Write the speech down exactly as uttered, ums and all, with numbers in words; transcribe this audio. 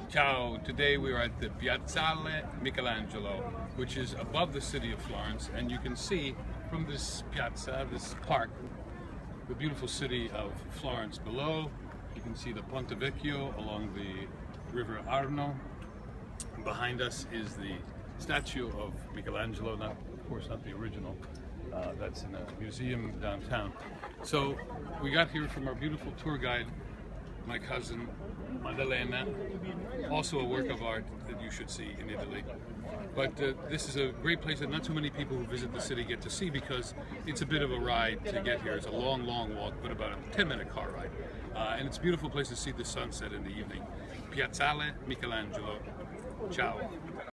Ciao, today we are at the Piazzale Michelangelo, which is above the city of Florence, and you can see from this piazza, this park, the beautiful city of Florence below. You can see the Ponte Vecchio along the river Arno. Behind us is the statue of Michelangelo, not, of course not the original, uh, that's in a museum downtown. So we got here from our beautiful tour guide, my cousin Maddalena, also a work of art that you should see in Italy. But uh, this is a great place that not too many people who visit the city get to see because it's a bit of a ride to get here. It's a long, long walk, but about a ten minute car ride. Uh, and it's a beautiful place to see the sunset in the evening. Piazzale Michelangelo. Ciao.